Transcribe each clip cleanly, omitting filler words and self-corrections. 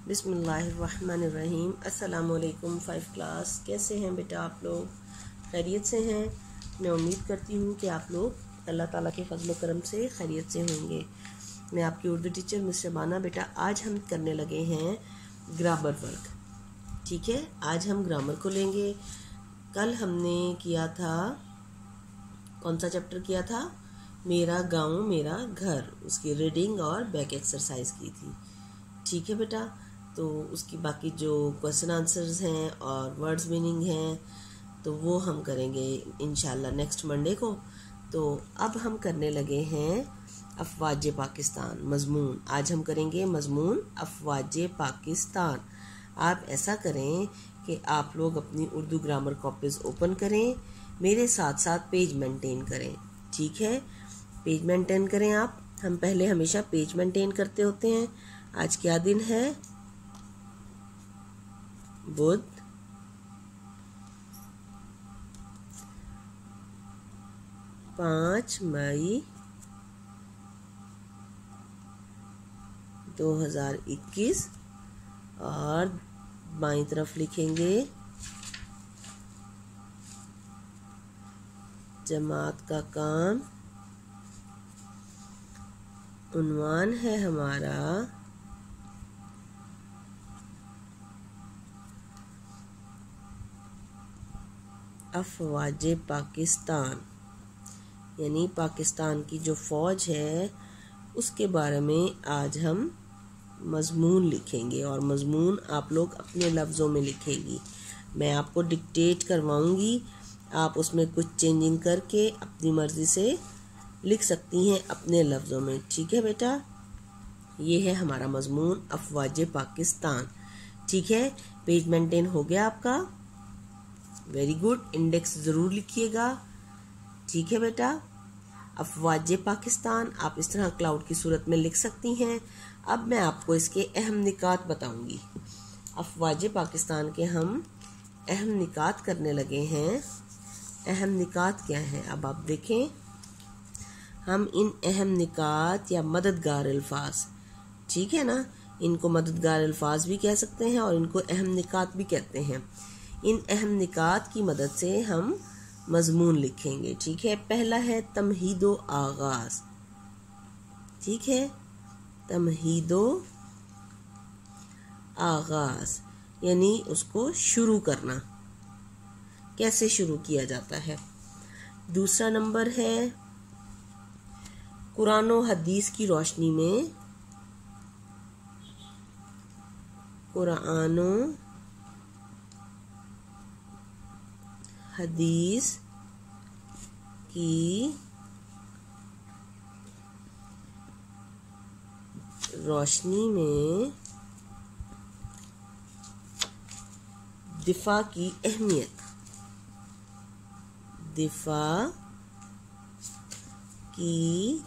बिस्मिल्लाहिर्रहमानिर्रहीम। अस्सलामुअलैकुम 5 क्लास, कैसे हैं बेटा आप लोग? खैरियत से हैं? मैं उम्मीद करती हूँ कि आप लोग अल्लाह ताला के फजल करम से खैरियत से होंगे। मैं आपकी उर्दू टीचर मिस शबाना। बेटा आज हम करने लगे हैं ग्रामर वर्क। ठीक है, आज हम ग्रामर को लेंगे। कल हमने किया था, कौन सा चैप्टर किया था? मेरा गाँव मेरा घर। उसकी रीडिंग और बैक एक्सरसाइज की थी। ठीक है बेटा, तो उसकी बाकी जो क्वेश्चन आंसर्स हैं और वर्ड्स मीनिंग हैं तो वो हम करेंगे इंशाल्लाह नेक्स्ट मंडे को। तो अब हम करने लगे हैं अफवाज पाकिस्तान मज़मून। आज हम करेंगे मज़मून अफवाज पाकिस्तान। आप ऐसा करें कि आप लोग अपनी उर्दू ग्रामर कॉपीज़ ओपन करें, मेरे साथ साथ पेज मेंटेन करें। ठीक है, पेज मेंटेन करें आप। हम पहले हमेशा पेज मेंटेन करते होते हैं। आज क्या दिन है? बुध। 5 मई 2021 और बाईं तरफ लिखेंगे जमात का काम। उन्वान है हमारा अफवाज पाकिस्तान, यानी पाकिस्तान की जो फ़ौज है उसके बारे में आज हम मज़मून लिखेंगे। और मज़मून आप लोग अपने लफ्ज़ों में लिखेंगी। मैं आपको डिक्टेट करवाऊंगी, आप उसमें कुछ चेंजिंग करके अपनी मर्ज़ी से लिख सकती हैं अपने लफ्ज़ों में। ठीक है बेटा, ये है हमारा मज़मून अफवाज पाकिस्तान। ठीक है, पेज मेंटेन हो गया आपका? Very good. इंडेक्स ज़रूर लिखिएगा। ठीक है बेटा, अफवाज पाकिस्तान आप इस तरह क्लाउड की सूरत में लिख सकती हैं। अब मैं आपको इसके अहम निकात बताऊंगी। अफवाज पाकिस्तान के हम अहम निकात करने लगे हैं। अहम निकात क्या है अब आप देखें। हम इन अहम निकात या मददगार अल्फाज, ठीक है ना, इनको मददगार अल्फाज भी कह सकते हैं और इनको अहम निकात भी कहते हैं। इन अहम निकात की मदद से हम मज़मून लिखेंगे। ठीक है, पहला है तमहीदो आगाज़। ठीक है, तमहीदो आगाज़ यानी उसको शुरू करना, कैसे शुरू किया जाता है। दूसरा नंबर है कुरान और हदीस की रोशनी में, कुरान और हदीस की रोशनी में दिफा की अहमियत, दिफा की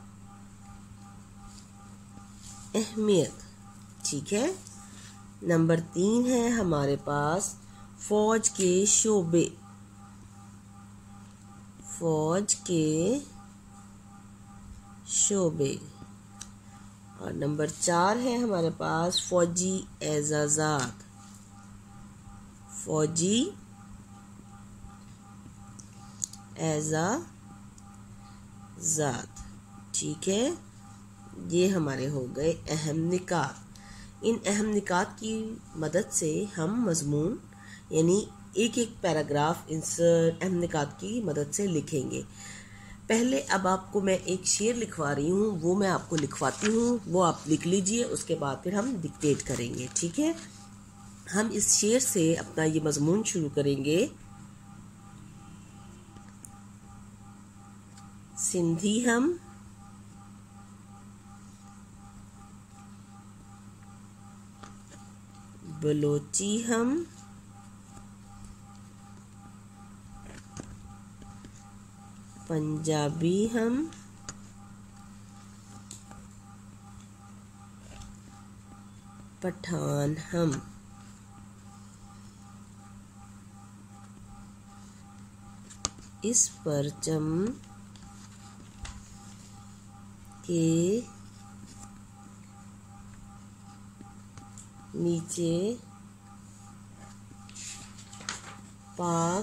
अहमियत। ठीक है, नंबर 3 है हमारे पास फौज के शोबे, फौज के शोबे। और नंबर 4 है हमारे पास फौजी एजाज़ात, फौजी एजाज़ात। ठीक है, ये हमारे हो गए अहम निकात। इन अहम निकात की मदद से हम मज़मून यानी एक एक पैराग्राफ इन अहम निकात की मदद से लिखेंगे। पहले अब आपको मैं एक शेर लिखवा रही हूँ, वो मैं आपको लिखवाती हूँ, वो आप लिख लीजिए। उसके बाद फिर हम डिक्टेट करेंगे। ठीक है, हम इस शेर से अपना ये मज़मून शुरू करेंगे। सिंधी हम, बलोची हम, पंजाबी हम, पठान हम। इस परचम के नीचे पाक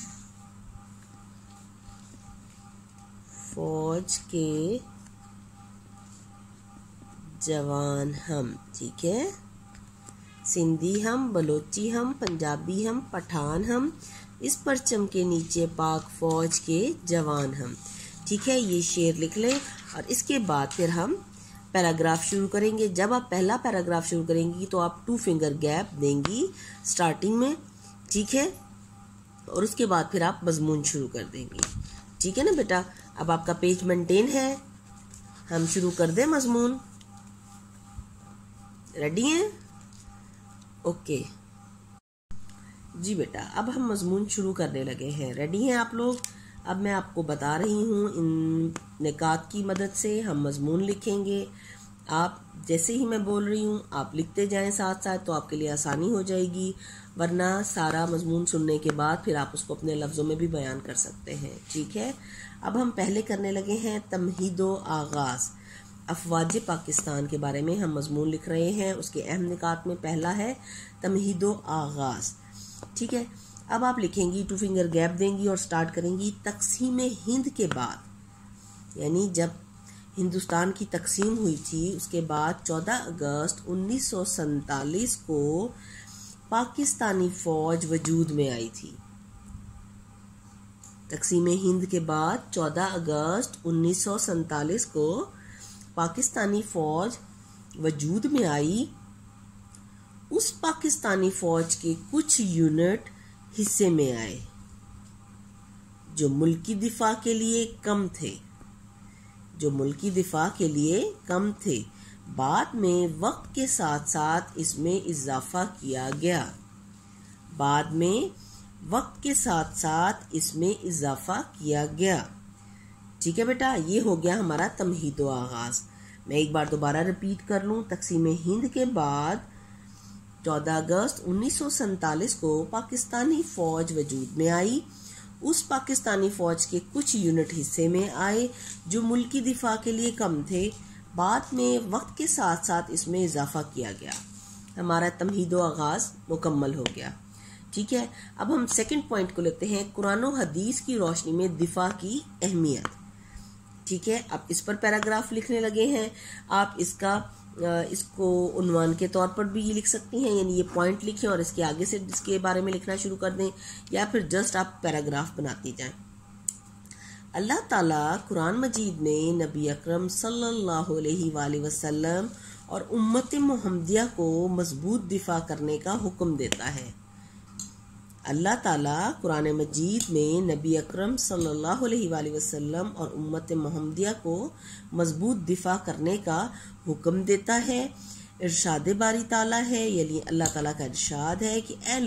फौज के जवान हम। ठीक है, सिंधी हम, बलोची हम, पंजाबी हम, पठान हम, इस परचम के नीचे पाक फौज के जवान हम। ठीक है, ये शेर लिख लें और इसके बाद फिर हम पैराग्राफ शुरू करेंगे। जब आप पहला पैराग्राफ शुरू करेंगी तो आप 2 फिंगर गैप देंगी स्टार्टिंग में। ठीक है, और उसके बाद फिर आप मजमून शुरू कर देंगी। ठीक है ना बेटा, अब आपका पेज मेंटेन है, हम शुरू कर दें मजमून। रेडी हैं? ओके जी बेटा, अब हम मजमून शुरू करने लगे हैं। रेडी हैं आप लोग? अब मैं आपको बता रही हूँ, इन निकात की मदद से हम मजमून लिखेंगे। आप जैसे ही मैं बोल रही हूँ आप लिखते जाएं साथ साथ, तो आपके लिए आसानी हो जाएगी। वरना सारा मजमून सुनने के बाद फिर आप उसको अपने लफ्ज़ों में भी बयान कर सकते हैं। ठीक है, अब हम पहले करने लगे हैं तमहीदो आगाज़। अफवाज पाकिस्तान के बारे में हम मजमून लिख रहे हैं। उसके अहम निकात में पहला है तमहीदो आगाज़। ठीक है, अब आप लिखेंगी, 2 फिंगर गैप देंगी और स्टार्ट करेंगी तकसीम हिंद के बाद। यानी जब हिंदुस्तान की तकसीम हुई थी उसके बाद 14 अगस्त 1947 को पाकिस्तानी फौज वजूद में आई थी। तकसीम हिंद के बाद 14 अगस्त 1947 को पाकिस्तानी फौज वजूद में आई। उस पाकिस्तानी फौज के कुछ यूनिट हिस्से में आए जो मुल्की दिफा के लिए कम थे, बाद में वक्त के साथ साथ इसमें इजाफा किया गया। ठीक है बेटा, ये हो गया हमारा तमहीदो आगाज। मैं एक बार दोबारा रिपीट कर लूं। तकसीम हिंद के बाद 14 अगस्त 1947 को पाकिस्तानी फौज वजूद में आई। उस पाकिस्तानी फौज के कुछ यूनिट हिस्से में आए जो मुल्की दिफा के लिए कम थे, बाद में वक्त के साथ साथ इसमें इजाफा किया गया। हमारा तमहीदो आगाज मुकम्मल हो गया। ठीक है, अब हम सेकंड पॉइंट को लेते हैं, कुरान और हदीस की रोशनी में दिफा की अहमियत। ठीक है, आप इस पर पैराग्राफ लिखने लगे हैं। आप इसको उन्वान के तौर पर भी ये लिख सकती हैं, यानी ये पॉइंट लिखें और इसके आगे से इसके बारे में लिखना शुरू कर दें, या फिर जस्ट आप पैराग्राफ बनाती जाएं। अल्लाह ताला कुरान मजीद में नबी अकरम सल्लल्लाहु अलैहि वसल्लम और उम्मत मोहम्मदिया को मजबूत दिफा करने का हुक्म देता है। अल्लाह ताला कुरान मजीद में नबी अकरम सल्लल्लाहु अलैहि वसल्लम और उम्मत मोहम्मदिया को मजबूत दिफा करने का हुक्म देता है। इरशाद बारी ताला है, यानी अल्लाह ताला का इरशाद है कि ए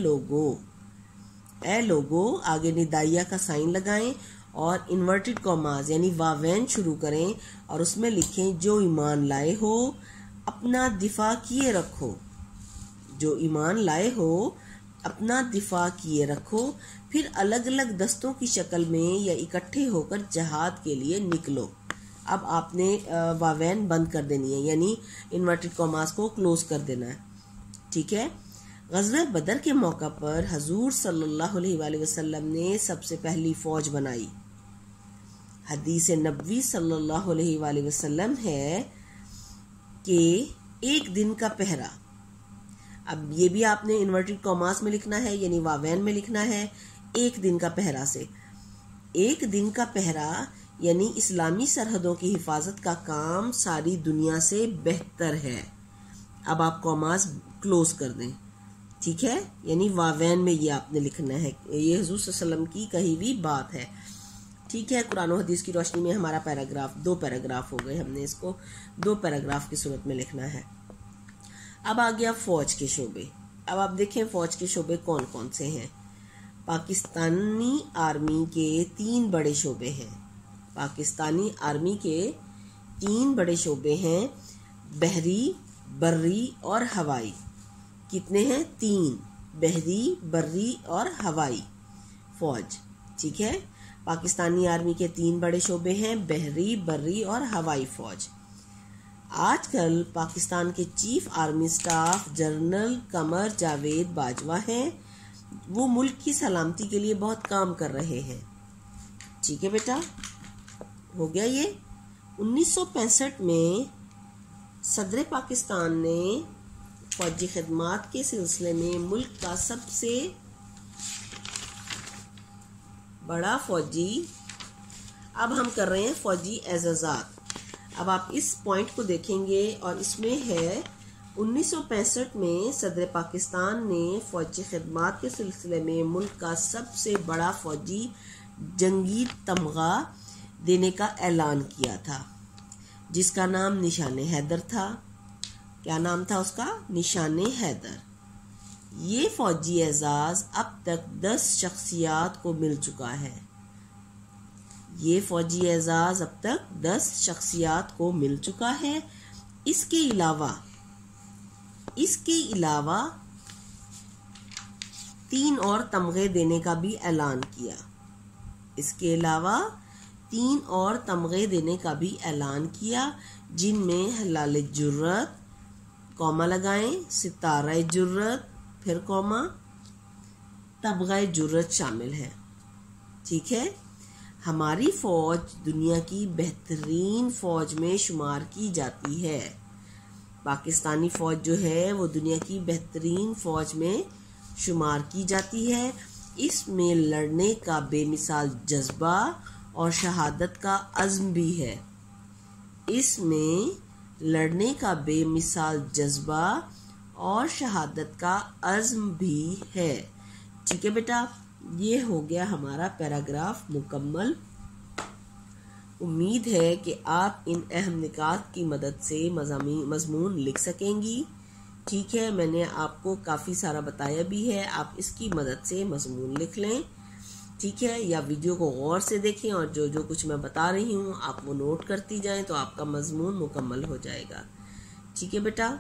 लोगो, आगे निदाइया का साइन लगाएं और इन्वर्टेड कॉमाज यानी वावेन शुरू करें और उसमें लिखें, जो ईमान लाए हो अपना दिफा किए रखो, फिर अलग अलग दस्तों की शक्ल में या इकट्ठे होकर जहाद के लिए निकलो। अब आपने वावेन बंद कर देनी है, यानी इन्वर्टेड कॉमास को क्लोज कर देना है। ठीक है, ग़ज़वा बदर के मौका पर हजूर सल्लल्लाहु अलैहि वसल्लम ने सबसे पहली फौज बनाई। हदीस नबवी सल्लल्लाहु अलैहि वसल्लम है कि एक दिन का पहरा, अब ये भी आपने इन्वर्टेड कॉमास में लिखना है, यानी वावेन में लिखना है। एक दिन का पहरा से, एक दिन का पहरा यानी इस्लामी सरहदों की हिफाजत का काम सारी दुनिया से बेहतर है। अब आप कॉमास क्लोज कर दें। ठीक है, यानी वावेन में ये आपने लिखना है। ये हुजूर सल्लल्लाहु अलैहि वसल्लम की कही हुई बात है। ठीक है, कुरान और हदीस की रोशनी में हमारा पैराग्राफ 2 पैराग्राफ हो गए। हमने इसको 2 पैराग्राफ की सूरत में लिखना है। अब आ गया फौज के शोबे। अब आप देखें फौज के शोबे कौन कौन से हैं। पाकिस्तानी आर्मी के 3 बड़े शोबे हैं। पाकिस्तानी आर्मी के 3 बड़े शोबे हैं, बहरी, बर्री और हवाई। कितने हैं? 3, बहरी, बर्री और हवाई फौज। ठीक है, पाकिस्तानी आर्मी के 3 बड़े शोबे हैं, बहरी, बर्री और हवाई फौज। आजकल पाकिस्तान के chief army staff general Qamar Javed Bajwa हैं। वो मुल्क की सलामती के लिए बहुत काम कर रहे हैं। ठीक है बेटा, हो गया ये। 1965 में सदर पाकिस्तान ने फौजी खिदमात के सिलसिले में मुल्क का सबसे बड़ा फौजी, अब हम कर रहे हैं फौजी एजाज़ात। अब आप इस पॉइंट को देखेंगे और इसमें है 1965 में सदर पाकिस्तान ने फौजी खिदमात के सिलसिले में मुल्क का सबसे बड़ा फौजी जंगी तमगा देने का ऐलान किया था, जिसका नाम निशाने हैदर था। क्या नाम था उसका? निशाने हैदर। ये फौजी एजाज अब तक 10 शख्सियात को मिल चुका है। ये फौजी एजाज अब तक 10 शख्सियात को मिल चुका है। इसके अलावा 3 और तमगे देने का भी ऐलान किया। इसके अलावा 3 और तमगे देने का भी ऐलान किया, जिनमें हलाल जुर्रत, कॉमा लगाएं, सितारा जुर्रत, फिर कॉमा, तमगा जुर्रत शामिल है। ठीक है, हमारी फौज दुनिया की बेहतरीन फौज में शुमार की जाती है। पाकिस्तानी फौज जो है वो दुनिया की बेहतरीन फौज में शुमार की जाती है। इसमें लड़ने का बेमिसाल जज्बा और शहादत का अज़्म भी है। इसमें लड़ने का बेमिसाल जज्बा और शहादत का अज़्म भी है। ठीक है बेटा, ये हो गया हमारा पैराग्राफ मुकम्मल। उम्मीद है कि आप इन अहम निकात की मदद से मज़मून लिख सकेंगी। ठीक है, मैंने आपको काफ़ी सारा बताया भी है, आप इसकी मदद से मज़मून लिख लें। ठीक है, या वीडियो को गौर से देखें और जो जो कुछ मैं बता रही हूँ आप वो नोट करती जाएं, तो आपका मज़मून मुकम्मल हो जाएगा। ठीक है बेटा,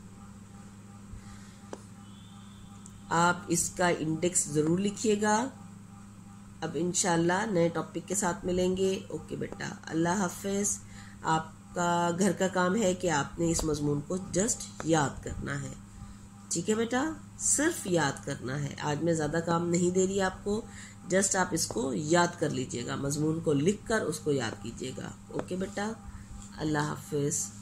आप इसका इंडेक्स ज़रूर लिखिएगा। अब इंशाल्लाह नए टॉपिक के साथ मिलेंगे। ओके बेटा, अल्लाह हाफिज़। आपका घर का काम है कि आपने इस मज़मून को जस्ट याद करना है। ठीक है बेटा, सिर्फ याद करना है। आज मैं ज़्यादा काम नहीं दे रही आपको, जस्ट आप इसको याद कर लीजिएगा, मज़मून को लिख कर उसको याद कीजिएगा। ओके बेटा, अल्लाह हाफिज़।